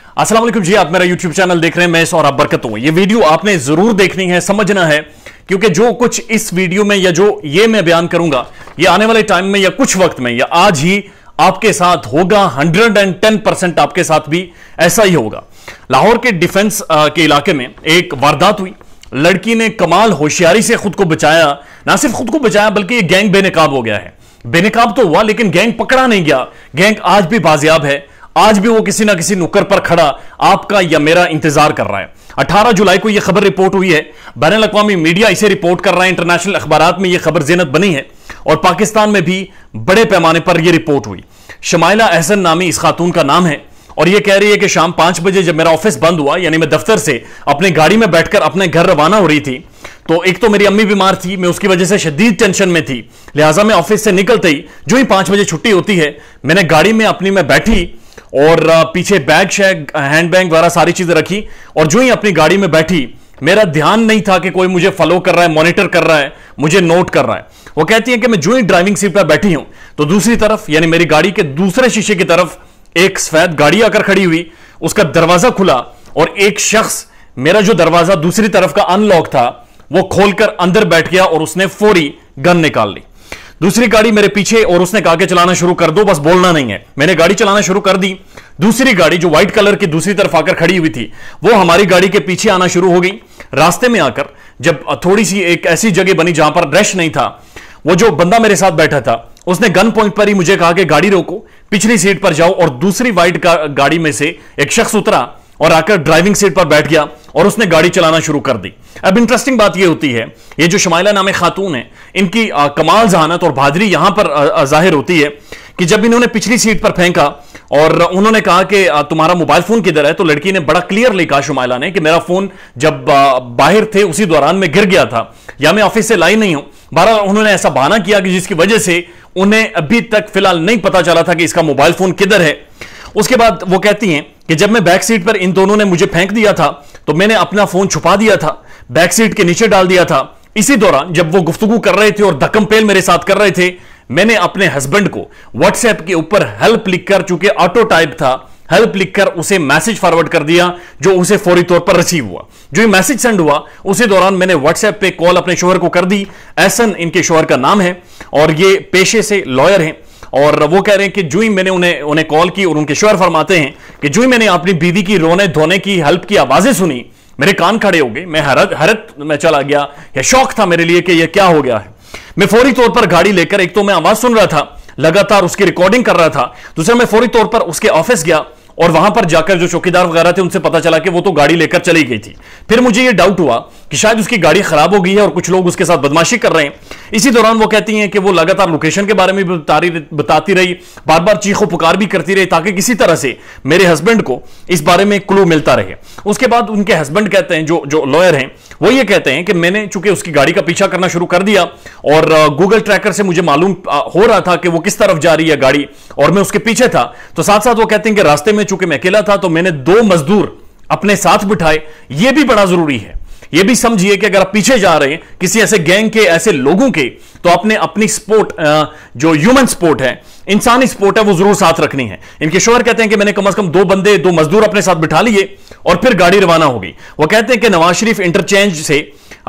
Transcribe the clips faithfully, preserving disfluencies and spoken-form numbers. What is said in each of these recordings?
अस्सलाम वालेकुम जी, आप मेरा यूट्यूब चैनल देख रहे हैं, मैं और आप बरकत हूं। ये वीडियो आपने जरूर देखनी है, समझना है, क्योंकि जो कुछ इस वीडियो में या जो ये मैं बयान करूंगा ये आने वाले टाइम में या कुछ वक्त में या आज ही आपके साथ होगा। हंड्रेड एंड टेन परसेंट आपके साथ भी ऐसा ही होगा। लाहौर के डिफेंस के इलाके में एक वारदात हुई। लड़की ने कमाल होशियारी से खुद को बचाया। ना सिर्फ खुद को बचाया बल्कि ये गैंग बेनकाब हो गया है। बेनकाब तो हुआ लेकिन गैंग पकड़ा नहीं गया। गैंग आज भी बाजियाब है। आज भी वो किसी ना किसी नुक्कर पर खड़ा आपका या मेरा इंतजार कर रहा है। अठारह जुलाई को यह खबर रिपोर्ट हुई है। बैनुल अक़वामी मीडिया इसे रिपोर्ट कर रहा है। इंटरनेशनल अखबारात में यह खबर ज़ीनत बनी है और पाकिस्तान में भी बड़े पैमाने पर यह रिपोर्ट हुई। शमाइला अहसन नामी इस खातून का नाम है और यह कह रही है कि शाम पांच बजे जब मेरा ऑफिस बंद हुआ, यानी मैं दफ्तर से अपने गाड़ी में बैठकर अपने घर रवाना हो रही थी, तो एक तो मेरी अम्मी बीमार थी, मैं उसकी वजह से शदीद टेंशन में थी। लिहाजा मैं ऑफिस से निकलते ही जो ही पांच बजे छुट्टी होती है, मैंने गाड़ी में अपनी में बैठी और पीछे बैग शैग हैंड बैग वगैरह सारी चीजें रखी और जो ही अपनी गाड़ी में बैठी, मेरा ध्यान नहीं था कि कोई मुझे फॉलो कर रहा है, मॉनिटर कर रहा है, मुझे नोट कर रहा है। वो कहती है कि मैं जो ही ड्राइविंग सीट पर बैठी हूं तो दूसरी तरफ यानी मेरी गाड़ी के दूसरे शीशे की तरफ एक सफेद गाड़ी आकर खड़ी हुई। उसका दरवाजा खुला और एक शख्स मेरा जो दरवाजा दूसरी तरफ का अनलॉक था वो खोलकर अंदर बैठ गया और उसने फौरी गन निकाल ली। दूसरी गाड़ी मेरे पीछे और उसने कहा कि चलाना शुरू कर दो, बस बोलना नहीं है। मैंने गाड़ी चलाना शुरू कर दी। दूसरी गाड़ी जो व्हाइट कलर की दूसरी तरफ आकर खड़ी हुई थी वो हमारी गाड़ी के पीछे आना शुरू हो गई। रास्ते में आकर जब थोड़ी सी एक ऐसी जगह बनी जहां पर रश नहीं था, वो जो बंदा मेरे साथ बैठा था उसने गन पॉइंट पर ही मुझे कहा कि गाड़ी रोको, पिछली सीट पर जाओ, और दूसरी व्हाइट गाड़ी में से एक शख्स उतरा और आकर ड्राइविंग सीट पर बैठ गया और उसने गाड़ी चलाना शुरू कर दी। अब इंटरेस्टिंग बात यह होती है, ये जो शमाइला नामे खातून है, इनकी आ, कमाल जहानत और बहादुरी यहां पर आ, आ, जाहिर होती है कि जब इन्होंने पिछली सीट पर फेंका और उन्होंने कहा कि तुम्हारा मोबाइल फोन किधर है, तो लड़की ने बड़ा क्लियरली कहा शमाइला ने कि मेरा फोन जब आ, बाहर थे उसी दौरान में गिर गया था या मैं ऑफिस से लाई नहीं हूं। बहरहाल उन्होंने ऐसा बहाना किया कि जिसकी वजह से उन्हें अभी तक फिलहाल नहीं पता चला था कि इसका मोबाइल फोन किधर है। उसके बाद वो कहती हैं कि जब मैं बैक सीट पर इन दोनों ने मुझे फेंक दिया था तो मैंने अपना फोन छुपा दिया था, बैक सीट के नीचे डाल दिया था। इसी दौरान जब वो गुफ्तगू कर रहे थे और धक्कम पेल मेरे साथ कर रहे थे, मैंने अपने हस्बैंड को व्हाट्सएप के ऊपर हेल्प लिखकर, चूंकि ऑटो टाइप था, हेल्प लिखकर उसे मैसेज फॉरवर्ड कर दिया जो उसे फौरी तौर पर रिसीव हुआ। जो ही मैसेज सेंड हुआ उसी दौरान मैंने व्हाट्सएप पे कॉल अपने शोहर को कर दी। एहसन इनके शोहर का नाम है और ये पेशे से लॉयर हैं और वो कह रहे हैं कि जो ही मैंने उन्हें उन्हें कॉल की और उनके शोहर फरमाते हैं कि जो ही मैंने अपनी बीवी की रोने धोने की हेल्प की आवाजें सुनी, मेरे कान खड़े हो गए। मैं हैरत हैरत में चला गया। यह शौक था मेरे लिए कि यह क्या हो गया है। मैं फौरी तौर पर गाड़ी लेकर, एक तो मैं आवाज सुन रहा था, लगातार उसकी रिकॉर्डिंग कर रहा था, दूसरा मैं फौरी तौर पर उसके ऑफिस गया और वहां पर जाकर जो चौकीदार वगैरह थे उनसे पता चला कि वो तो गाड़ी लेकर चली गई थी। फिर मुझे ये डाउट हुआ कि शायद उसकी गाड़ी खराब हो गई है और कुछ लोग उसके साथ बदमाशी कर रहे हैं। इसी दौरान वो कहती हैं कि वो लगातार लोकेशन के बारे में भी बता रही बताती रही, बार बार चीखो पुकार भी करती रही ताकि किसी तरह से मेरे हस्बैंड को इस बारे में क्लू मिलता रहे। उसके बाद उनके हस्बैंड कहते हैं, जो जो लॉयर हैं, वो ये कहते हैं कि मैंने चूंकि उसकी गाड़ी का पीछा करना शुरू कर दिया और गूगल ट्रैकर से मुझे मालूम हो रहा था कि वो किस तरफ जा रही है गाड़ी और मैं उसके पीछे था, तो साथ साथ वो कहते हैं कि रास्ते में चूंकि मैं अकेला था तो मैंने दो मजदूर अपने साथ बिठाए। यह भी बड़ा जरूरी है। यह भी समझिए कि अगर आप पीछे जा रहे हैं किसी ऐसे गैंग के, ऐसे लोगों के, तो आपने अपनी स्पोर्ट, जो ह्यूमन स्पोर्ट है, इंसानी स्पोर्ट है, वो जरूर साथ रखनी है। इनके शोहर कहते हैं कि मैंने कम से कम दो बंदे, दो मजदूर अपने साथ बिठा लिए और फिर गाड़ी रवाना हो गई। वो कहते हैं कि नवाज शरीफ इंटरचेंज से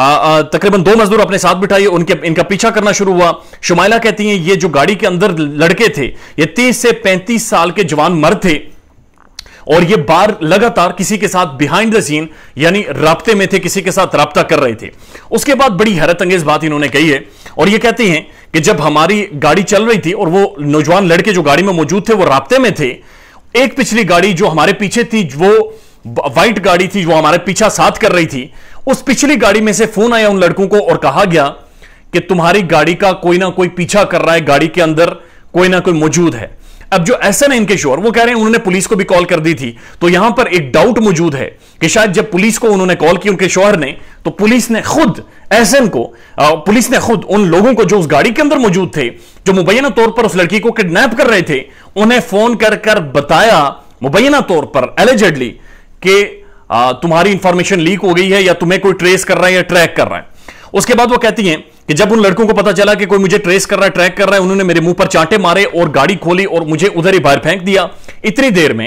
तकरीबन दो मजदूर अपने साथ बिठाए, उनके इनका पीछा करना शुरू हुआ। शुमाइला कहती हैं ये जो गाड़ी के अंदर लड़के थे ये तीस से पैंतीस साल के जवान मर्द थे और ये बार लगातार किसी के साथ बिहाइंड द सीन यानी राब्ते में थे, किसी के साथ राब्ता कर रहे थे। उसके बाद बड़ी हैरत अंगेज बात इन्होंने कही है और ये कहते हैं कि जब हमारी गाड़ी चल रही थी और वो नौजवान लड़के जो गाड़ी में मौजूद थे वो राब्ते में थे, एक पिछली गाड़ी जो हमारे पीछे थी, वो व्हाइट गाड़ी थी जो हमारे पीछा साथ कर रही थी, उस पिछली गाड़ी में से फोन आया उन लड़कों को और कहा गया कि तुम्हारी गाड़ी का कोई ना कोई पीछा कर रहा है, गाड़ी के अंदर कोई ना कोई मौजूद है। अब जो एहसन है इनके शोहर, वो कह रहे हैं उन्होंने पुलिस को भी कॉल कर दी थी, तो यहां पर एक डाउट मौजूद है कि शायद जब पुलिस को उन्होंने कॉल की उनके शोहर ने, तो पुलिस ने खुद एहसन को, पुलिस ने खुद उन लोगों को जो उस गाड़ी के अंदर मौजूद थे, जो मुबैना तौर पर उस लड़की को किडनैप कर रहे थे, उन्हें फोन कर कर बताया मुबैना तौर पर एलिजेडली कि तुम्हारी इंफॉर्मेशन लीक हो गई है या तुम्हें कोई ट्रेस कर रहा है या ट्रैक कर रहा है। उसके बाद वो कहती हैं कि जब उन लड़कों को पता चला कि कोई मुझे ट्रेस कर रहा है, ट्रैक कर रहा है, उन्होंने मेरे मुंह पर चांटे मारे और गाड़ी खोली और मुझे उधर ही बाहर फेंक दिया। इतनी देर में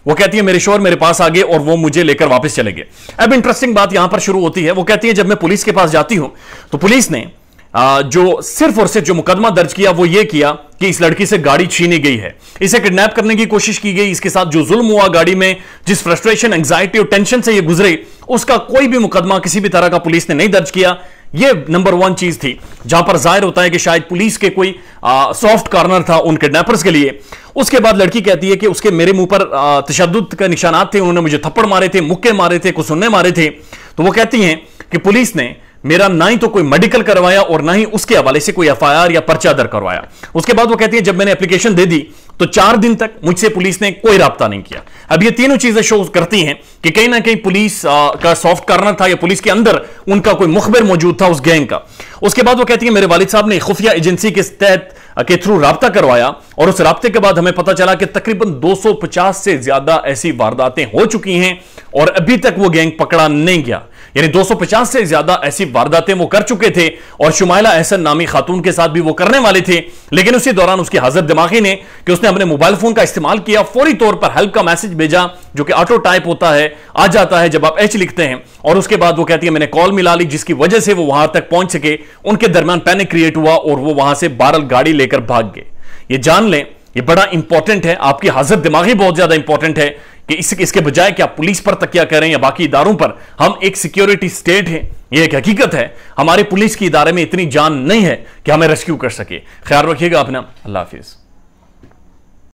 वो कहती है मेरे शोहर मेरे पास आ गए और वो मुझे लेकर वापस चले गए। अब इंटरेस्टिंग बात यहां पर शुरू होती है। वो कहती है जब मैं पुलिस के पास जाती हूं तो पुलिस ने जो सिर्फ और सिर्फ जो मुकदमा दर्ज किया वो ये किया कि इस लड़की से गाड़ी छीनी गई है, इसे किडनैप करने की कोशिश की गई, इसके साथ जो जुल्म हुआ, गाड़ी में जिस फ्रस्ट्रेशन, एंग्जाइटी और टेंशन से ये गुजरे, उसका कोई भी मुकदमा किसी भी तरह का पुलिस ने नहीं दर्ज किया। ये नंबर वन चीज थी जहां पर जाहिर होता है कि शायद पुलिस के कोई सॉफ्ट कॉर्नर था उन किडनैपर्स के लिए। उसके बाद लड़की कहती है कि उसके मेरे मुंह पर तशद्दुद के निशानात थे, उन्होंने मुझे थप्पड़ मारे थे, मुक्के मारे थे, कुछ सुनने मारे थे। तो वो कहती हैं कि पुलिस ने मेरा ना ही तो कोई मेडिकल करवाया और ना ही उसके हवाले से कोई एफआईआर या पर्चा दर्ज करवाया। उसके बाद वो कहती है जब मैंने एप्लीकेशन दे दी तो चार दिन तक मुझसे पुलिस ने कोई राब्ता नहीं किया। अब ये तीनों चीजें शो करती हैं कि कहीं ना कहीं पुलिस आ, का सॉफ्ट कॉर्नर था या पुलिस के अंदर उनका कोई मुखबिर मौजूद था उस गैंग का। उसके बाद वो कहती है मेरे वालिद साहब ने खुफिया एजेंसी के तहत के थ्रू राब्ता करवाया और उस राब्ते के बाद हमें पता चला कि तकरीबन दो सौ पचास से ज्यादा ऐसी वारदातें हो चुकी हैं और अभी तक वो गैंग पकड़ा नहीं गया। यानी दो सौ पचास से ज्यादा ऐसी वारदातें वो कर चुके थे और शुमाइला एहसन नामी खातून के साथ भी वो करने वाले थे। लेकिन उसी दौरान उसकी हाजत दिमागी ने कि उसने अपने मोबाइल फोन का इस्तेमाल किया, फौरी तौर पर हेल्प का मैसेज भेजा जो कि ऑटो टाइप होता है, आ जाता है जब आप एच लिखते हैं। और उसके बाद वो कहती है मैंने कॉल मिला ली जिसकी वजह से वो वहां तक पहुंच सके। उनके दरमियान पैनिक क्रिएट हुआ और वो वहां से बारल गाड़ी लेकर भाग गए। ये जान लें, ये बड़ा इंपॉर्टेंट है, आपकी हाजत दिमागी बहुत ज्यादा इंपॉर्टेंट है कि इस, इसके बजाय कि आप पुलिस पर तकिया करें या बाकी इदारों पर। हम एक सिक्योरिटी स्टेट है, यह एक हकीकत है। हमारे पुलिस के इदारे में इतनी जान नहीं है कि हमें रेस्क्यू कर सके। ख्याल रखिएगा अपना। अल्लाह हाफिज।